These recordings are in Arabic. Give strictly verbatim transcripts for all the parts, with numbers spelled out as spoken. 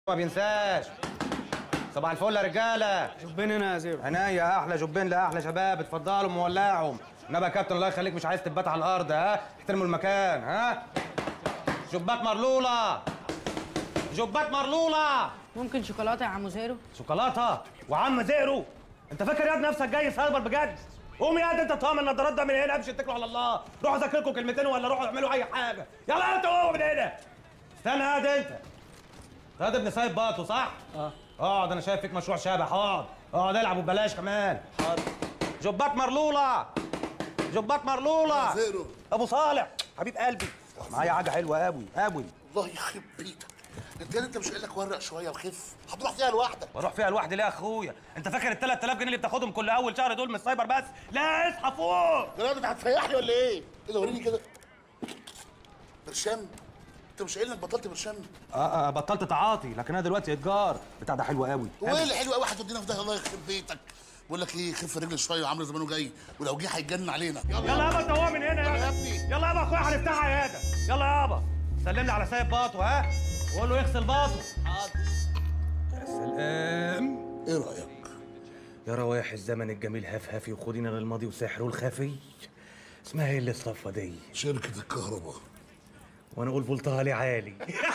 ما بينساش. صباح الفل يا رجاله. جبين هنا يا زيرو. عناية احلى جبين لاحلى شباب، اتفضلوا مولعهم. انما يا كابتن الله يخليك مش عايز تبات على الارض، ها؟ احترموا المكان، ها؟ جبات مرلوله. جبات مرلوله. ممكن شوكولاته يا عم زيرو؟ شوكولاته وعم زيرو؟ انت فاكر يا نفسك جاي سايبر بجد؟ قوم يا انت طعم النضارات ده من هنا، امشي اتكلوا على الله، روحوا ذاكركم كلمتين ولا روحوا اعملوا اي حاجه، يلا انتوا قوموا من هنا. استنى هاد انت. هاد ابن سايب باطو صح؟ اه. اقعد، انا شايف فيك مشروع شبح، اقعد اقعد العب وببلاش كمان. حاضر. جبات مرلوله. جبات مرلوله. زيرو. ابو صالح حبيب قلبي، معايا حاجه حلوه قوي قوي. الله يخرب بيتك، انت انت مش قايل لك ورق شويه وخف؟ هتروح فيها لوحدك. بروح فيها لوحدي ليه يا اخويا؟ انت فاكر ال ثلاثة آلاف جنيه اللي بتاخدهم كل اول شهر دول من السايبر بس؟ لا اصحى فوق. يا انت هتسيحني ولا ايه؟ ايه ده وريني كده. برشام؟ انت مش قايل انك بطلت برشام؟ اه اه بطلت تعاطي، لكن انا دلوقتي اتجار بتاع ده حلو قوي. وايه اللي حلو قوي هتودينا في ده؟ الله يخرب بيتك. بقول لك ايه، خف رجل شويه وعامل زمانه جاي، ولو جه هيتجنن علينا. يلا يابا انت هو من هنا يا ابني. يلا يابا اخويا هنفتحها عياده. يلا يابا سلم لي على سايب باطو، ها؟ وقول له يغسل باطو. حاضر. يا سلام. ايه رايك؟ يا روايح الزمن الجميل هفهفي وخدينا للماضي وسحره الخفي. اسمها ايه اللي الصفه دي؟ شركه الكهرباء. وانا اقول فولتها لي عالي.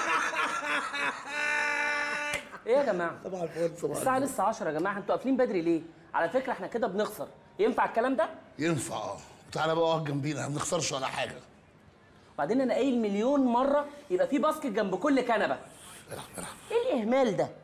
ايه يا جماعه؟ صباح الفل. صباح الساعه الفل. لسه عشرة يا جماعه، انتوا قافلين بدري ليه؟ على فكره احنا كده بنخسر، ينفع الكلام ده؟ ينفع اه. تعالى بقى اقعد جنبينا، ما بنخسرش ولا حاجه. وبعدين انا قايل مليون مره يبقى في باسكت جنب كل كنبه. العب العب. ايه الاهمال ده؟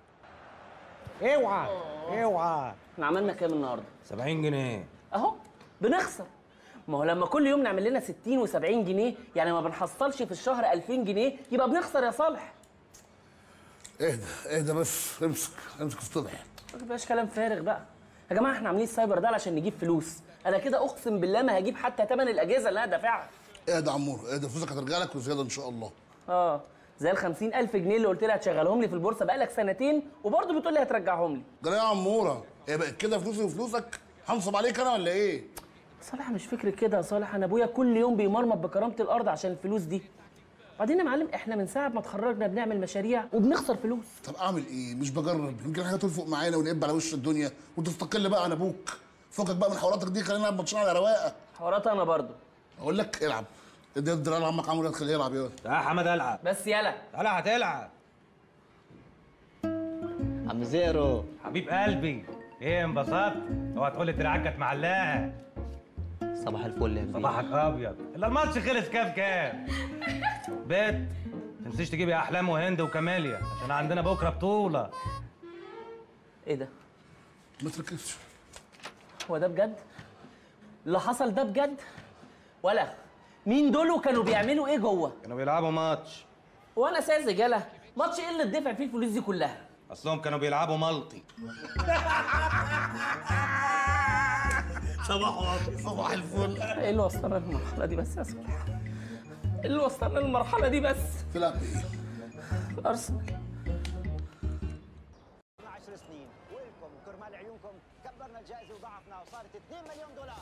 اوعى اوعى. احنا عملنا كام النهارده؟ سبعين جنيه. اهو بنخسر. ما هو لما كل يوم نعمل لنا ستين وسبعين جنيه، يعني ما بنحصلش في الشهر ألفين جنيه، يبقى بنخسر يا صالح. اهدى اهدى بس، امسك امسك الصبح. ما تبقاش كلام فارغ بقى. يا جماعه احنا عاملين السايبر ده علشان نجيب فلوس، انا كده اقسم بالله ما هجيب حتى ثمن الاجهزه اللي انا دافعها. اهدى يا عمور، اهدى، فلوسك هترجع لك وزياده ان شاء الله. اه زي ال خمسين ألف جنيه اللي قلت لي هتشغلهم لي في البورصه بقالك سنتين وبرضه بتقول لي هترجعهم لي. جرى يا عموره، هي بقت كده فلوسي وفلوسك؟ هنصب عليك انا ولا ايه؟ صالح مش فكرة كده يا صالح، انا ابويا كل يوم بيمرمط بكرامه الارض عشان الفلوس دي. بعدين يا معلم احنا من ساعه ما اتخرجنا بنعمل مشاريع وبنخسر فلوس. طب اعمل ايه؟ مش بجرب، يمكن حاجه تلفق معانا ونقب على وش الدنيا وتستقل بقى عن ابوك. فكك بقى من حواراتك دي، خلينا نلعب ماتشين على رواقه. حوارات انا برضه. اقول لك العب. ادي الدراع لعمك عمرو، خليه يلعب يلا. يا حمد العب. بس يلا تعالى هتلعب. عم زيرو. حبيب قلبي، ايه انبسطت؟ اوعى تقول لي دراعك كانت معلقه. صباح الفل يا كبير. صباحك ابيض. الا الماتش خلص كام كام؟ بيت تنسيش تجيبي احلام وهند وكماليا عشان عندنا بكره بطوله. ايه ده؟ ما تركزش. هو ده بجد؟ اللي حصل ده بجد؟ ولا مين دول وكانوا بيعملوا ايه جوه؟ كانوا بيلعبوا ماتش. وانا ساذج يلا، ماتش ايه اللي اتدفع فيه الفلوس دي كلها؟ اصلهم كانوا بيلعبوا ملطي. صباح صباح الفل. ايه اللي وصلنا للمرحله دي بس يا صالح؟ ايه اللي وصلنا للمرحله دي بس؟ تلعب ايه؟ ارسنال. عشر سنين ولكم وكرمال عيونكم كبرنا الجائزه وضعفنا وصارت اثنين مليون دولار.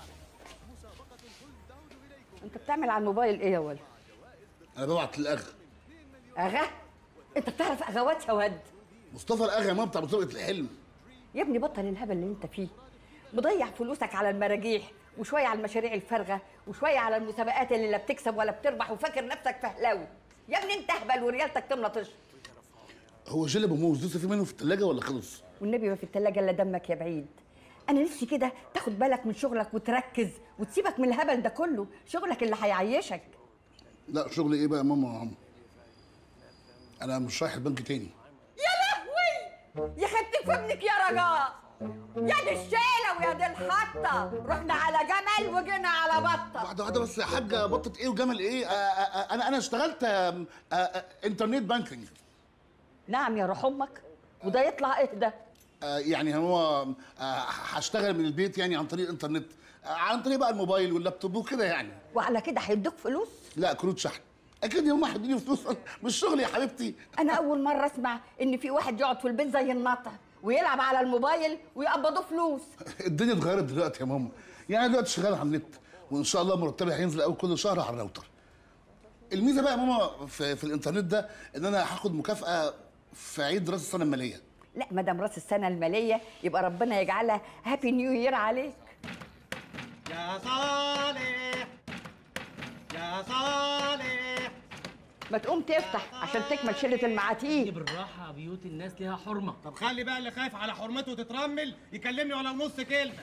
انت بتعمل على الموبايل ايه يا ولد؟ انا ببعت للاغا. اغا؟ انت بتعرف اغوات يا واد؟ مصطفى الاغا يا ماما بتاع مسابقه الحلم. يا ابني بطل الهبل اللي انت فيه. مضيع فلوسك على المراجيح وشويه على المشاريع الفارغه وشويه على المسابقات اللي لا بتكسب ولا بتربح وفاكر نفسك فهلاوي. يا ابني انت اهبل وريالتك تملى طش. هو جيلي بموز لسه في منه في الثلاجه ولا خلص؟ والنبي ما في التلاجه الا دمك يا بعيد. انا نفسي كده تاخد بالك من شغلك وتركز وتسيبك من الهبل ده كله، شغلك اللي هيعيشك. لا شغل ايه بقى يا ماما يا عم؟ انا مش رايح البنك تاني. يا لهوي يا خدت في ابنك يا رجاء، يا دي الشيله ويا دي الحطه، رحنا على جمل وجينا على بطه. واحده واحده بس يا حاجه، بطه ايه وجمل ايه؟ آآ آآ انا انا اشتغلت آآ آآ انترنت بانكينج. نعم يا روح امك، وده يطلع ايه ده؟ يعني هو هشتغل من البيت يعني عن طريق الانترنت، عن طريق بقى الموبايل واللابتوب وكده يعني. وعلى كده هيدوك فلوس؟ لا كروت شحن. اكيد هم هيدوني فلوس مش شغل يا حبيبتي. انا اول مره اسمع ان في واحد يقعد في البيت زي النطه ويلعب على الموبايل ويقبضوه فلوس. الدنيا اتغيرت دلوقتي يا ماما، يعني دلوقتي شغال على النت وان شاء الله مرتبي هينزل اول كل شهر على الراوتر. الميزه بقى يا ماما في, في الانترنت ده ان انا هاخد مكافاه في عيد راس السنه الماليه. لا ما دام راس السنه الماليه يبقى ربنا يجعلها هابي نيو يير عليك. يا صالح يا صالح ما تقوم تفتح عشان تكمل شله المعاتيق. بالراحه، بيوت الناس ليها حرمه. طب خلي بقى اللي خايف على حرمته تترمل يكلمني ولو نص كلمه.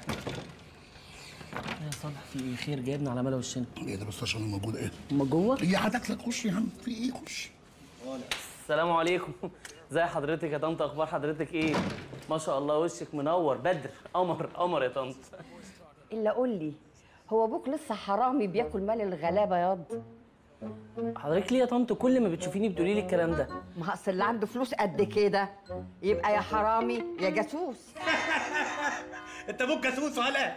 يا صالح في ايه؟ خير جايبنا على ملا وشنا. ايه ده بس عشان موجوده ايه؟ هما جوه؟ هي هتاكلك، خش يا عم، في ايه؟ خش. السلام عليكم. ازي حضرتك يا طنط؟ اخبار حضرتك ايه؟ ما شاء الله وشك منور، بدر قمر قمر يا طنط. الا قول لي، هو ابوك لسه حرامي بياكل مال الغلابه ياض؟ حضرتك ليه يا طنط كل ما بتشوفيني بتقولي لي الكلام ده؟ ما اصل اللي عنده فلوس قد كده يبقى يا حرامي يا جاسوس. انت ابوك جاسوس ولا؟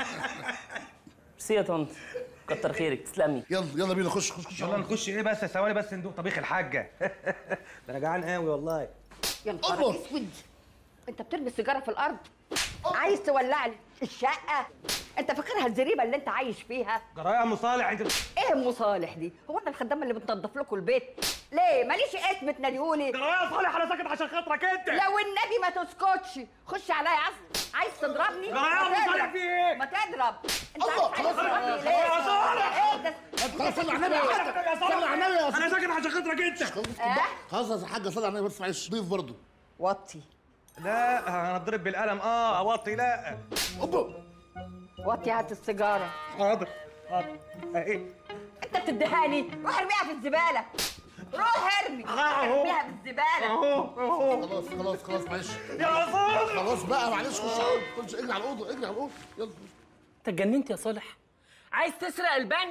ميرسي يا طنط، كتر خيرك، تسلمي. يلا يلا بينا، خش خش خش. يلا نخش. ايه بس ثواني بس ندوق طبيخ الحاجه. ده انا جعان قوي والله. يا نهار الله. اسود، انت بترمي السيجاره في الارض؟ عايز تولع لي الشقه؟ انت فاكرها الزريبه اللي انت عايش فيها؟ جرايه يا ام صالح انت. ايه ام صالح دي؟ هو انا الخدامه اللي بتنظف لكم البيت؟ ليه ماليش اسم تناديهولي؟ جرايه يا صالح انا ساكت عشان خاطرك انت. لو النبي ما تسكتش، خش عليا عصر. عايز تضربني؟ جرايه يا ام صالح في ايه؟ ما تضرب. انت الله، عايز خلاص تضربني ليه؟ يا صالح. ايه ده؟ خلاص صلي على النبي يا حاج، صلي على النبي يا انا ساكت عشان خاطرك انت. خلاص يا حاجه، صلي على النبي بس، معلش ضيف برضه. وطي لا انا اتضرب بالقلم. اه اوطي. لا اوبا. وطي، هات السيجاره. حاضر حاضر. ايه انت بتديهاني؟ روح ارميها في الزباله. روح ارمي. أهو. ارميها في الزباله. اهو اهو خلاص خلاص خلاص معلش. يا صالح. خلاص بقى معلش، خش على الأوضة، خش اجري على الاوضه، اجري على الاوضه، يلا. انت اتجننت يا صالح؟ عايز تسرق البنك؟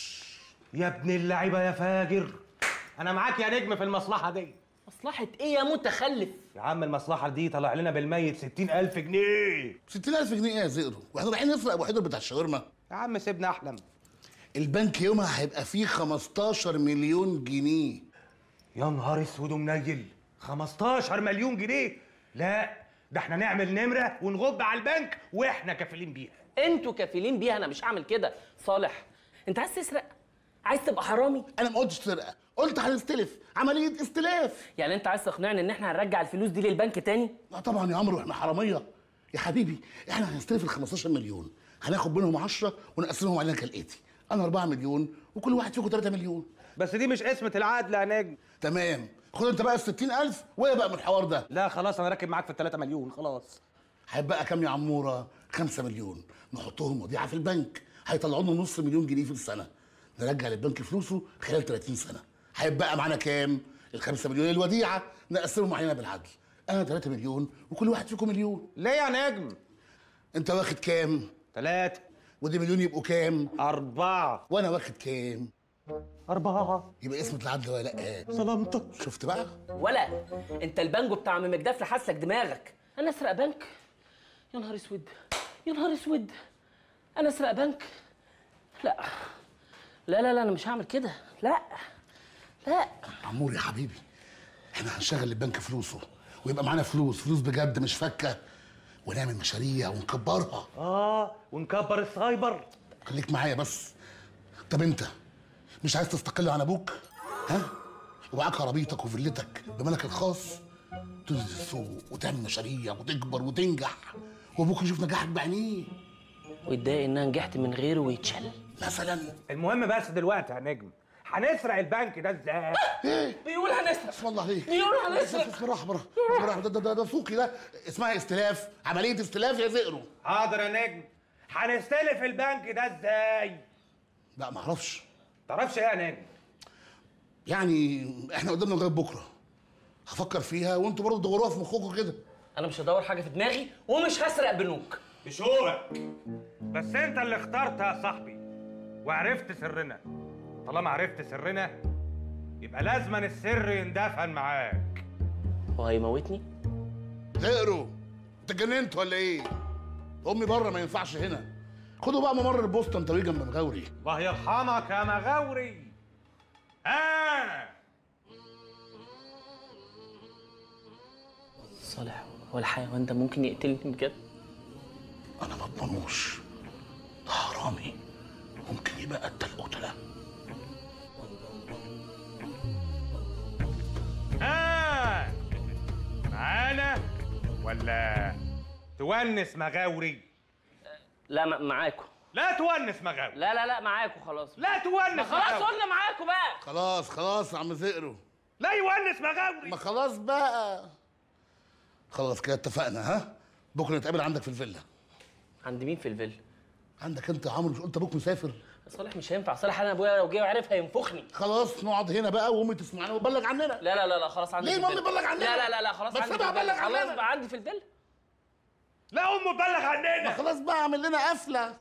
يا ابن اللعيبه يا فاجر، انا معاك يا نجم في المصلحه دي. مصلحة ايه يا متخلف؟ يا عم المصلحه دي طلع لنا بالميت ستين ألف جنيه. ستين ألف جنيه ايه يا زئرو؟ واحنا رايحين نسرق ابو حيدر بتاع الشاورما؟ يا عم سيبنا احلم. البنك يومها هيبقى فيه خمستاشر مليون جنيه. يا نهار اسود ومنيل، خمستاشر مليون جنيه؟ لا ده احنا نعمل نمره ونغب على البنك واحنا كافلين بيها. انتوا كافلين بيها، انا مش هعمل كده. صالح انت عايز تسرق؟ عايز تبقى حرامي؟ انا ما قلتش سرقه، قلت هنستلف، عمليه استلاف. يعني انت عايز تقنعني ان احنا هنرجع الفلوس دي للبنك تاني؟ لا طبعا يا عمرو، احنا حراميه يا حبيبي. احنا هنستلف ال خمستاشر مليون، هناخد منهم عشرة ونقسمهم علينا كالاتي: انا أربعة مليون وكل واحد فيكم تلاتة مليون. بس دي مش قسمه العدل يا نجم. تمام، خد انت بقى ال ستين ألف وايه بقى من الحوار ده؟ لا خلاص انا راكب معاك في ال تلاتة مليون خلاص. هيبقى كام يا عموره؟ خمسة مليون، نحطهم وديعه في البنك، هيطلعوا لنا نص مليون جنيه في السنه، نرجع للبنك فلوسه خلال تلاتين سنه. هيبقى معانا كام؟ ال خمسة مليون الوديعه نقسمهم علينا بالعدل، انا تلاتة مليون وكل واحد فيكم مليون. ليه يا نجم؟ انت واخد كام؟ تلاتة. ودي مليون يبقوا كام؟ أربعة. وانا واخد كام؟ أربعة. يبقى اسمة العدل ولا لا؟ سلامتك. شفت بقى؟ ولا انت البانجو بتاع عم مجدف لحسك دماغك. انا اسرق بنك؟ يا نهار اسود، يا نهار اسود، انا اسرق بنك؟ لا لا لا لا، انا مش هعمل كده. لا لا عمور يا حبيبي، احنا هنشغل البنك فلوسه ويبقى معانا فلوس، فلوس بجد مش فكه، ونعمل مشاريع ونكبرها. آه ونكبر السايبر. خليك معايا بس. طب انت مش عايز تستقل عن ابوك؟ ها؟ ومعاك عربيتك وفيلتك بملك الخاص، تنزل السوق وتعمل مشاريع وتكبر وتنجح، وابوك يشوف نجاحك بعينيه ويتضايق ان انا نجحت من غيره ويتشل مثلا. المهم بس دلوقتي يا نجم، هنسرق البنك ده ازاي؟ ايه؟ بيقول هنسرق. اسم الله عليك. بيقول هنسرق. بسم الله الرحمن الرحيم. ده ده ده ده سوقي، ده اسمها استلاف، عمليه استلاف يا زئرو. حاضر يا نجم، هنستلف البنك ده ازاي؟ لا ما اعرفش. تعرفش ايه يا نجم؟ يعني احنا قدامنا لغايه بكره، هفكر فيها وانتوا برضه تدوروها في مخكم كده. انا مش هدور حاجه في دماغي ومش هسرق بنوك. بشوقك، بس انت اللي اخترتها يا صاحبي وعرفت سرنا. طالما عرفت سرنا يبقى لازما السر يندفن معاك. هو هيموتني؟ زئرو انت اتجننت ولا ايه؟ امي بره ما ينفعش هنا. خدوا بقى ممر البوسطه انت ويجي جنب مغاوري. الله يرحمك يا مغاوري. آه صالح، هو الحيوان ده ممكن يقتلني بجد؟ انا ما اضمنوش، ده حرامي ممكن يبقى قتل قتله. آه ولا تونس مغاوري؟ لا م- معاكم. لا تونس مغاوري. لا لا لا معاكم خلاص. لا تونس خلاص مغاوري. قلنا معاكم بقى. خلاص خلاص يا عم زئرو. لا يونس مغاوري. ما خلاص بقى. خلاص كده اتفقنا. ها بكره نتقابل عندك في الفيلا. عند مين في الفيلا؟ عندك انت يا عمرو، مش قلت ابوك مسافر؟ صالح مش هينفع. صالح انا ابويا لو جه وعرف هينفخني. خلاص نقعد هنا بقى وامي تسمعنا وتبلغ عننا. لا لا لا لا خلاص عندي ليه في مامي الفيلا. تبلغ عننا؟ لا لا لا لا خلاص بس عندي في سيبها الفيلا. تبلغ عننا. خلاص بقى عندي في الفيلا. لا امه تبلغ عننا. ما خلاص بقى اعمل لنا قفله.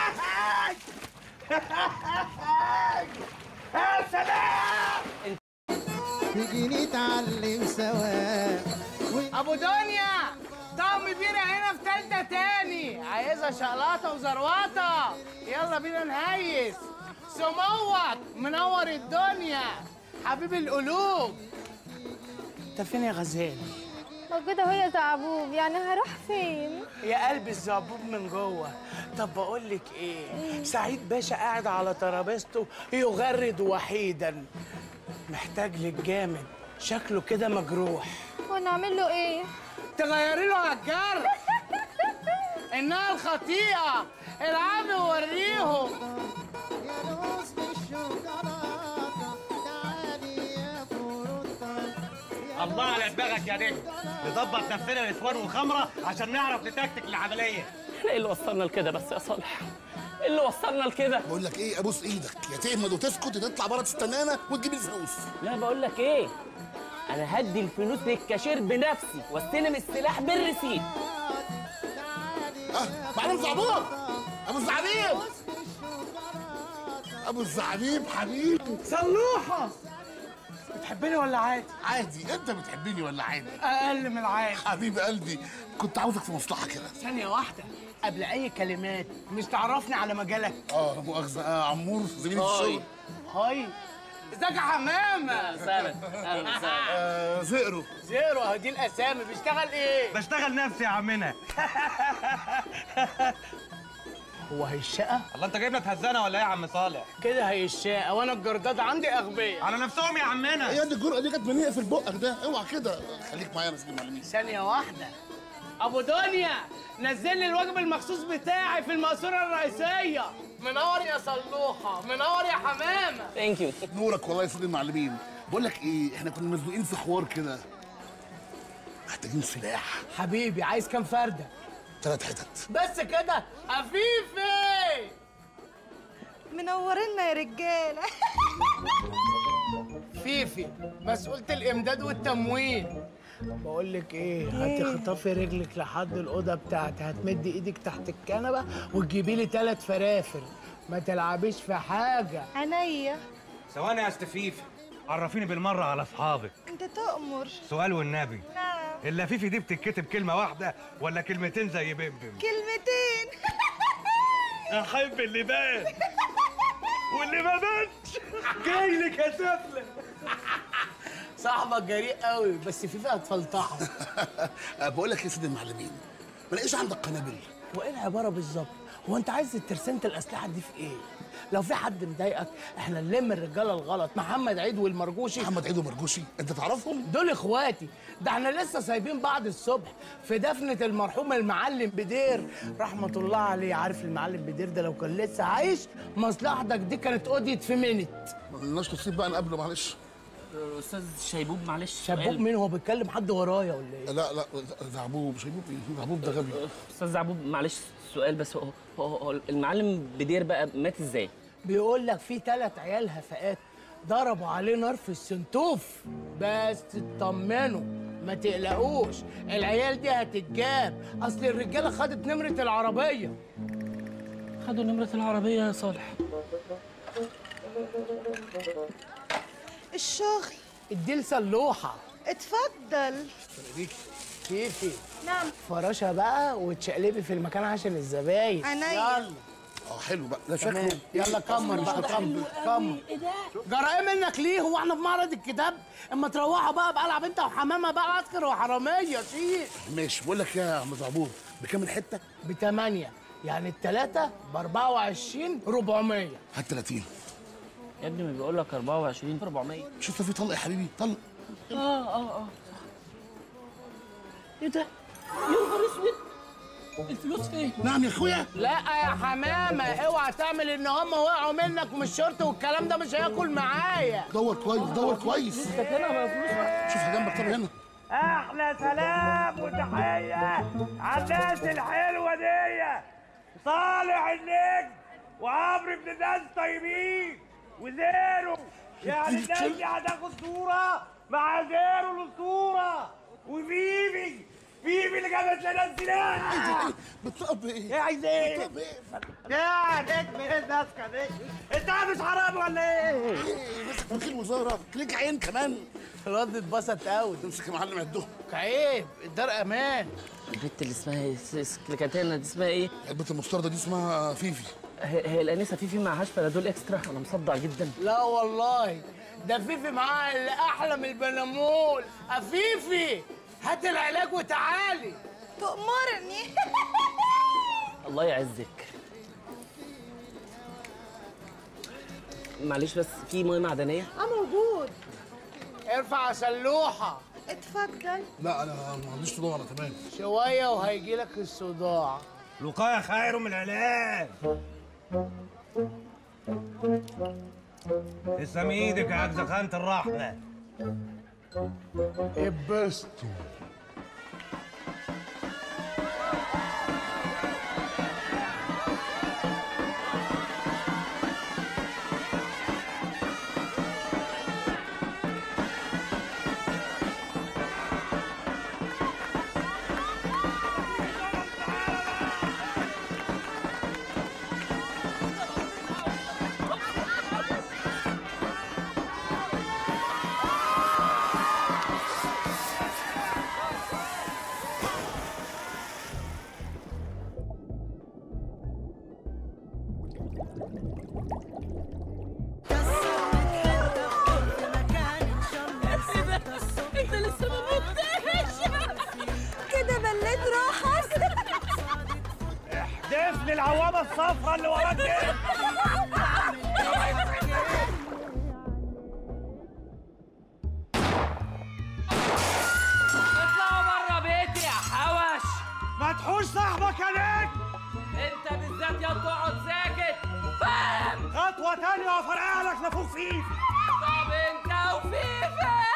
يا سلام. تيجي نتعلم سوا. ابو دنيا طقم بيرة هنا في تالتة تاني، عايزة شقلاطة وزروطة. يلا بينا نهيس. سموك منور الدنيا حبيب القلوب. انت فين يا غزال؟ موجودة اهو يا زعبوب، يعني هروح فين؟ يا قلب الزعبوب من جوه. طب بقول لك ايه؟ سعيد باشا قاعد على ترابيزته يغرد وحيدا، محتاج لك جامد، شكله كده مجروح. ونعمل له ايه؟ تغيري له على الجرح. انها الخطيئه، العبي ووريهم. الله على دماغك يا نجم. نظبط نفسنا نسوان وخمره عشان نعرف نتكتك العمليه. احنا ايه اللي وصلنا لكده بس يا صالح؟ ايه اللي وصلنا لكده؟ بقول لك ايه، ابوس ايدك يا تهمد وتسكت وتطلع بره تستنانا وتجيب الفلوس. لا بقول لك ايه؟ انا هدي الفلوس للكاشير بنفسي واستلم السلاح بالرصيد. اه معلم زعبوب، ابو الزعبيب، ابو الزعبيب حبيبي. صلوحه بتحبني ولا عادي؟ عادي. انت بتحبني ولا عادي؟ اقل من العادي. حبيب قلبي، كنت عاوزك في مصلحه كده. ثانيه واحده قبل اي كلمات، مش تعرفني على مجالك؟ اه مؤاخذه. آه عمور زميلي في الشغل. هاي ازيك يا حمامه؟ اهلا اهلا وسهلا. آه زئرو. زيرو اهو دي الاسامي. بيشتغل ايه؟ بشتغل نفسي يا عمنا. هو هيشقى؟ الله انت جايبنا تهزنا ولا ايه يا عم صالح؟ كده هيشقى وانا الجرداد عندي اغبياء. على نفسهم يا عمنا. ايه دي الجرأه دي كانت منين في بقك ده؟ اوعى كده. خليك معايا يا مسكين المعلمين. ثانيه واحده. ابو دنيا نزل لي الواجب المخصوص بتاعي في المقصوره الرئيسيه. منور يا صلوحه، منور يا حمامه. ثانك يو. نورك والله يا سيدي المعلمين. بقول لك ايه، احنا كنا مزنوقين في حوار كده، محتاجين سلاح. حبيبي عايز كام فرده؟ ثلاث حتت بس كده؟ عفيفي منورنا يا رجالة. فيفي مسؤولة الإمداد والتموين. بقول لك إيه، هتخطفي رجلك لحد الأوضة بتاعتي، هتمدي إيدك تحت الكنبة وتجيبي لي ثلاث فرافر، ما تلعبيش في حاجة. عينيا. ثواني يا استفيف، عرفيني بالمره على اصحابك. انت تأمر. سؤال والنبي، نعم. اللفيفي دي بتتكتب كلمه واحده ولا كلمتين زي بمبم؟ كلمتين. احب اللي بان واللي ما بانش جاي لك يا سفله. صاحبك جريء قوي بس فيفي هتفلطحه. بقول لك يا سيدي المعلمين، ما لاقيش عندك قنابل؟ وايه العباره بالظبط؟ هو انت عايز ترسنت الاسلحه دي في ايه؟ لو في حد مضايقك احنا نلم الرجاله الغلط، محمد عيد والمرجوشي. محمد عيد ومرجوشي انت تعرفهم؟ دول اخواتي، ده احنا لسه سايبين بعض الصبح في دفنه المرحوم المعلم بدير رحمه الله عليه. عارف المعلم بدير ده لو كان لسه عايش مصلحتك دي كانت قضيت في منت. ما لناش نصيب بقى نقابله معلش. استاذ شيبوب معلش. شبوب مين؟ هو بيتكلم حد ورايا ولا ايه؟ لا لا زعبوب. شيبوب ايه؟ زعبوب ده غبي. استاذ زعبوب معلش سؤال بس، هو هو, هو المعلم بدير بقى مات ازاي؟ بيقول لك في ثلاث عيال هفاءات ضربوا عليه نار في السنتوف. بس اطمنوا ما تقلقوش، العيال دي هتتجاب، اصل الرجاله خدت نمره العربيه. خدوا نمره العربيه يا صالح. الشغل. ادي سلوحه. اتفضل. كيفي؟ نعم. فراشة بقى وتشقلبي في المكان عشان الزباين. عينيا. يلا. اه حلو بقى ده تمام. شكله. يلا كمر بقى كمر كمر. ايه ده؟ جرى ايه منك ليه؟ هو احنا في معرض الكتاب؟ اما تروحوا بقى بقى العب انت وحمامه بقى عسكر وحراميه شيء. ماشي. بقول لك يا عم زعبوب، بكام الحته؟ بثمانية، يعني التلاتة ب أربعة وعشرين أربعمية. هات ثلاثين. يا ابني ما بيقول لك أربعة وعشرين أربعمية. شوف في طلق يا حبيبي طلق. اه اه اه ايه ده؟ يا نهار اسود، الفلوس فين؟ نعم يا اخويا. لا يا حمامه، اوعى تعمل ان هم وقعوا منك ومش شرط والكلام ده مش هياكل معايا. دور كويس دور كويس. لسه كده ما فلوس بقى. شوف جنبك، طب هنا. احلى سلام وتحيه على الناس الحلوه دي، صالح النجم وعمرو بن ناس طيبين وزيرو. يعني الناس دي هتاخد صوره مع زيرو الاسطوره وفيفي فيفي اللي جابت لنا السلاح. بتطلب ايه؟ ايه عايز ايه؟ بتطلب ايه؟ يا نجم ايه الناسكه دي؟ انت مش حرام ولا ايه؟ ايه ماسك وكيل وزاره، ليك عين كمان. الواد اتبسط قوي. تمسك يا معلم عدهم. عيب، الدار امان. البت اللي اسمها ايه؟ سكليكاتانا دي اسمها ايه؟ البت المستردة دي اسمها فيفي. هي, هي الانسه فيفي معهاش بنادول اكسترا؟ انا مصدع جدا. لا والله، ده فيفي معاها اللي احلى من البنامول. افيفي هات العلاج وتعالي. تأمرني. الله يعزك. معلش بس في ميه معدنيه؟ اه موجود. ارفع سلوحه. اتفضل. لا انا ما عنديش صداع، انا تمام. شويه وهيجي لك الصداع. الوقايه خير من العلاج. تسلم ايدك يا عبد خانة الرحمه. اتبسطوا. انت لسه ما متش كده بليت روحك. احدف لي العوامه الصفراء اللي وراك دي. اطلعوا بره بيتي يا حوش. ما تحوش صاحبك يا نجم. انت بالذات يا تقعد ساكت، فاهم؟ خطوه تانيه وافرقع لك نافوخ فيفي. طب انت وفيفي